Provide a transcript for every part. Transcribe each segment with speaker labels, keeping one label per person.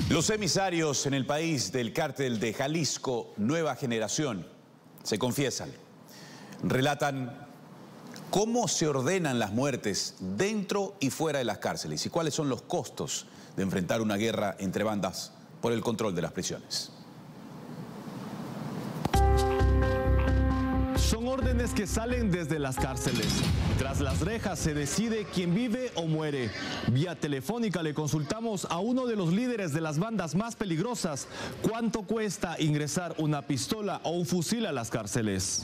Speaker 1: Los emisarios en el país del cártel de Jalisco Nueva Generación se confiesan, relatan cómo se ordenan las muertes dentro y fuera de las cárceles y cuáles son los costos de enfrentar una guerra entre bandas por el control de las prisiones.
Speaker 2: Son órdenes que salen desde las cárceles. Tras las rejas se decide quién vive o muere. Vía telefónica le consultamos a uno de los líderes de las bandas más peligrosas cuánto cuesta ingresar una pistola o un fusil a las cárceles.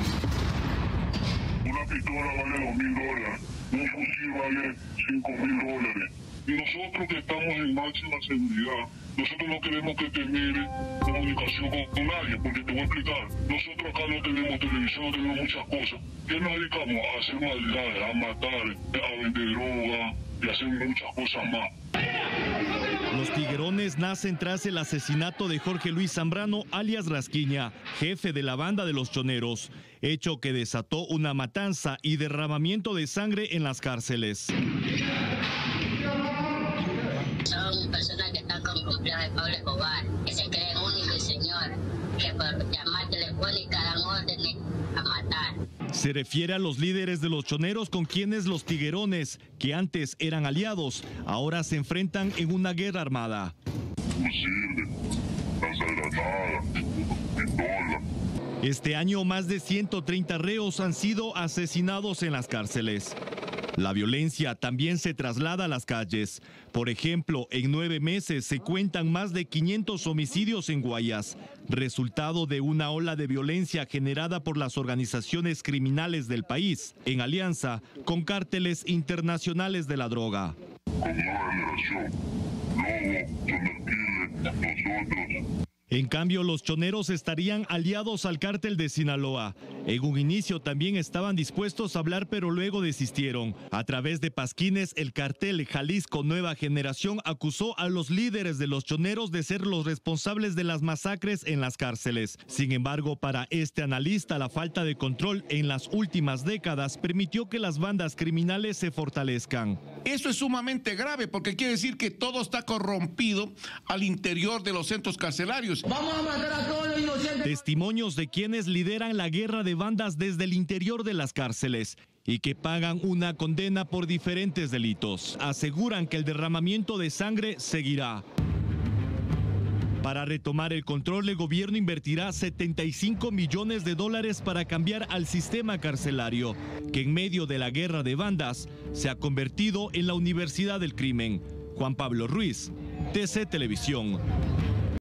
Speaker 3: Una pistola vale $2.000, un fusil vale $5.000. Y nosotros que estamos en máxima seguridad, nosotros no queremos que tener comunicación con nadie, porque te voy a explicar. Nosotros acá no tenemos televisión, no tenemos muchas cosas. ¿Qué nos dedicamos? A hacer maldades, a matar, a vender droga y a hacer muchas cosas más.
Speaker 2: Los tiguerones nacen tras el asesinato de Jorge Luis Zambrano, alias Rasquiña, jefe de la banda de los choneros, hecho que desató una matanza y derramamiento de sangre en las cárceles.
Speaker 4: Son personas que están con complejo de Pablo Escobar, que se creen único y señor, que por llamar telefónica dan órdenes a matar.
Speaker 2: Se refiere a los líderes de los choneros con quienes los tiguerones, que antes eran aliados, ahora se enfrentan en una guerra armada.
Speaker 3: Fusiles, lanzagranadas, pistolas.
Speaker 2: Este año más de 130 reos han sido asesinados en las cárceles. La violencia también se traslada a las calles. Por ejemplo, en 9 meses se cuentan más de 500 homicidios en Guayas, resultado de una ola de violencia generada por las organizaciones criminales del país, en alianza con cárteles internacionales de la droga.
Speaker 3: Con Nueva Generación, Lobo, Chonerquile, nosotros.
Speaker 2: En cambio, los choneros estarían aliados al cártel de Sinaloa. En un inicio también estaban dispuestos a hablar, pero luego desistieron. A través de pasquines, el cártel Jalisco Nueva Generación acusó a los líderes de los choneros de ser los responsables de las masacres en las cárceles. Sin embargo, para este analista, la falta de control en las últimas décadas permitió que las bandas criminales se fortalezcan.
Speaker 5: Eso es sumamente grave porque quiere decir que todo está corrompido al interior de los centros carcelarios.
Speaker 6: Vamos a matar a todos los inocentes.
Speaker 2: Testimonios de quienes lideran la guerra de bandas desde el interior de las cárceles y que pagan una condena por diferentes delitos. Aseguran que el derramamiento de sangre seguirá. Para retomar el control, el gobierno invertirá $75 millones para cambiar al sistema carcelario, que en medio de la guerra de bandas se ha convertido en la universidad del crimen. Juan Pablo Ruiz, TC Televisión.